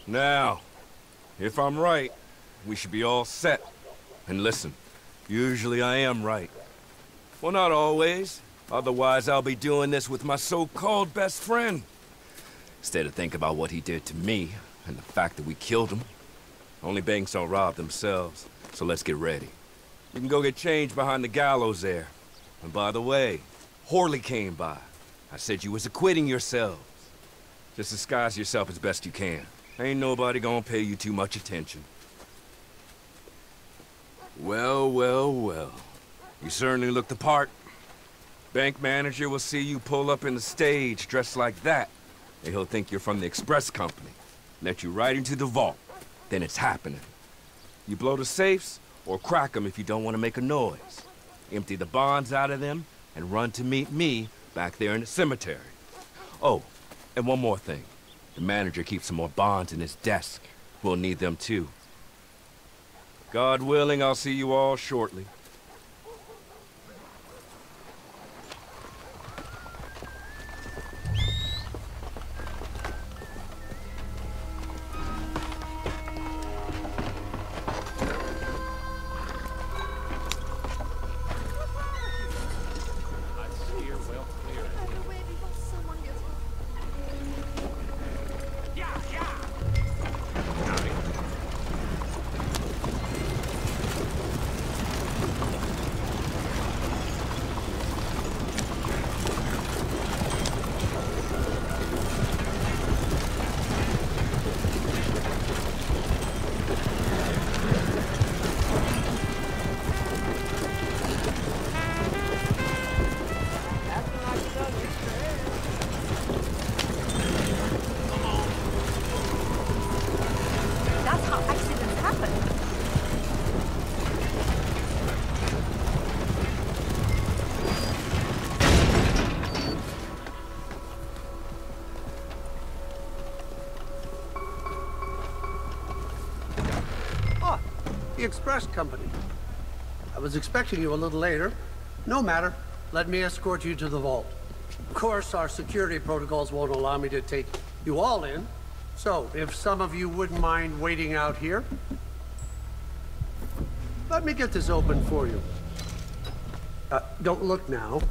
Now, if I'm right, we should be all set. And listen, usually I am right. Well, not always. Otherwise, I'll be doing this with my so-called best friend. Instead of thinking about what he did to me, and the fact that we killed him. Only banks don't rob themselves, so let's get ready. You can go get changed behind the gallows there. And by the way, Horley came by. I said you was acquitting yourselves. Just disguise yourself as best you can. Ain't nobody gonna pay you too much attention. Well, well, well. You certainly look the part. Bank manager will see you pull up in the stage dressed like that, and he'll think you're from the express company. Let you right into the vault. Then it's happening. You blow the safes, or crack them if you don't want to make a noise. Empty the bonds out of them, and run to meet me back there in the cemetery. Oh, and one more thing. The manager keeps some more bonds in his desk. We'll need them too. God willing, I'll see you all shortly. The Express Company. I was expecting you a little later. No matter. Let me escort you to the vault. Of course, our security protocols won't allow me to take you all in. So, if some of you wouldn't mind waiting out here, let me get this open for you. Don't look now.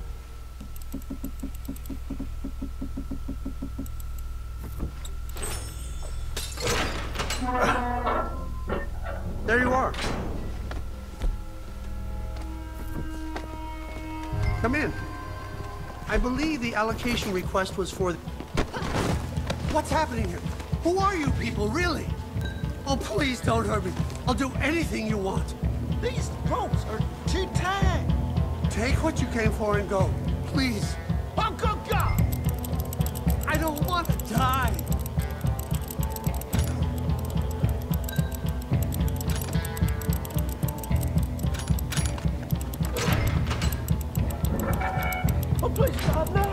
There you are. Come in. I believe the allocation request was for... What's happening here? Who are you people, really? Oh, please don't hurt me. I'll do anything you want. These ropes are too tight. Take what you came for and go. Please. Oh, good God! I don't want to die. Oh, please, God, no!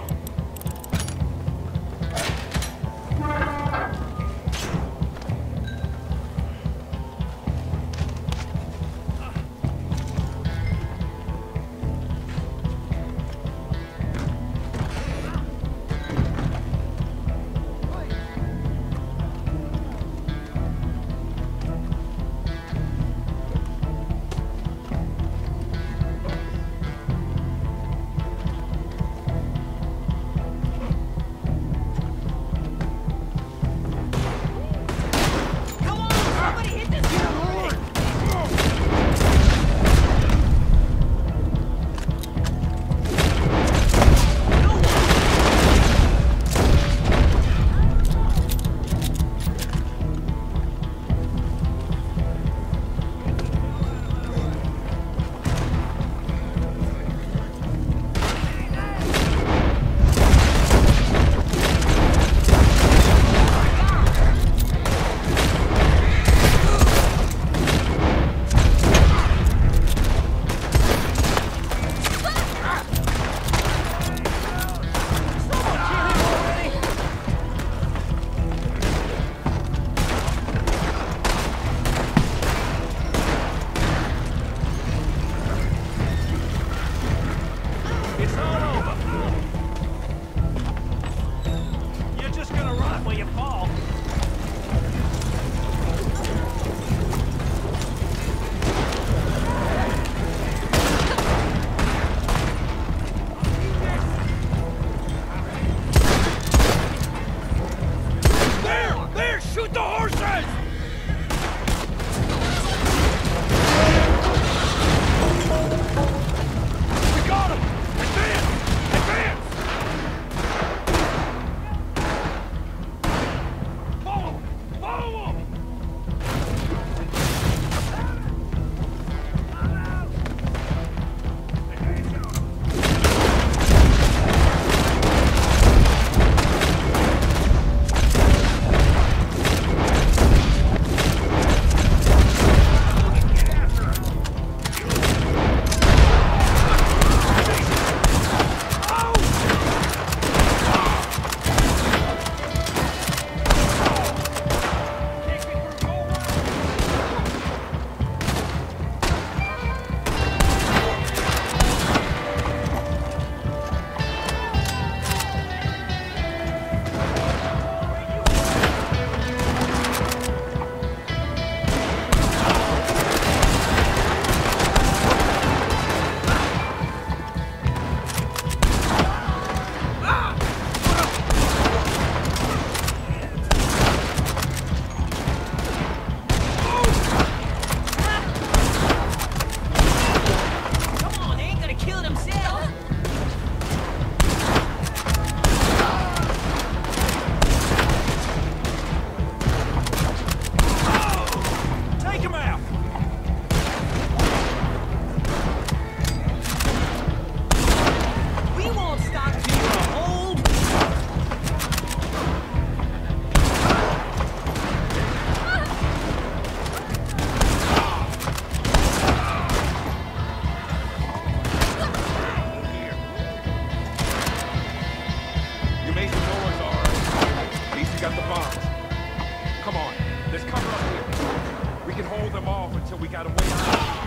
got the bombs. Come on, there's cover up here. We can hold them off until we got a way out.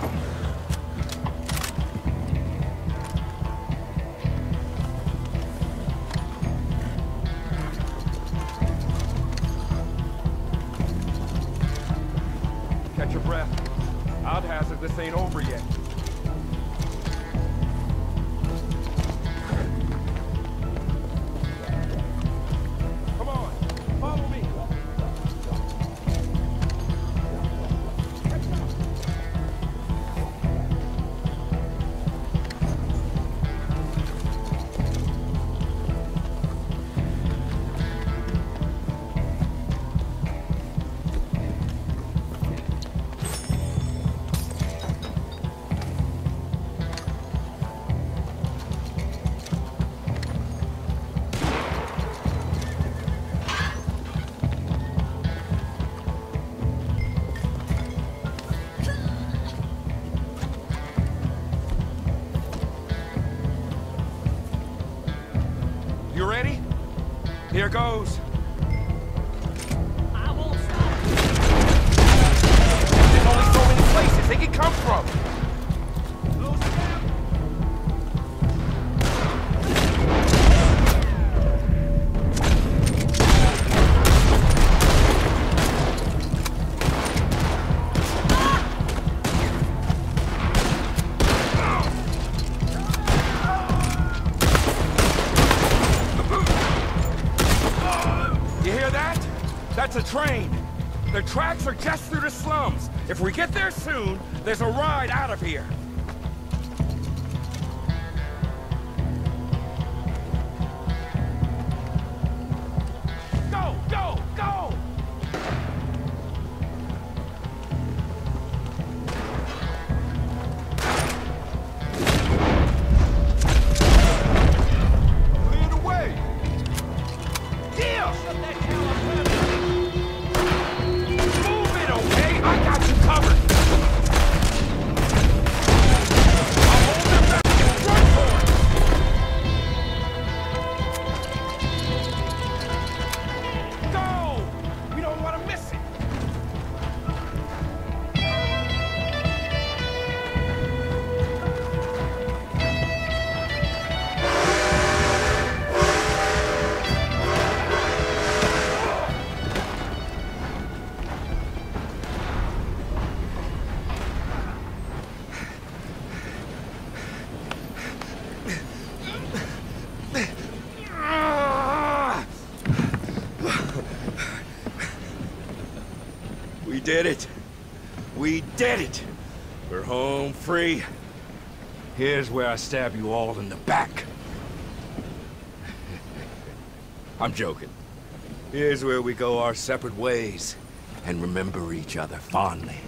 Catch your breath. I'd hazard this ain't over yet. Come on, follow me. You ready? Here goes. I won't stop. There's only so many places they can come from. Close it down. You hear that? That's a train. Their tracks are just through the slums. If we get there soon, there's a ride out of here. Go, go, go! Clear the way! Yeah! Shut that hell up. Move it, okay? I got you covered. I'll hold them back and run for it. Go! We don't want to miss it. We did it. We did it. We're home free. Here's where I stab you all in the back. I'm joking. Here's where we go our separate ways and remember each other fondly.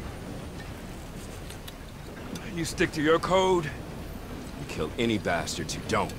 You stick to your code, you kill any bastards who don't.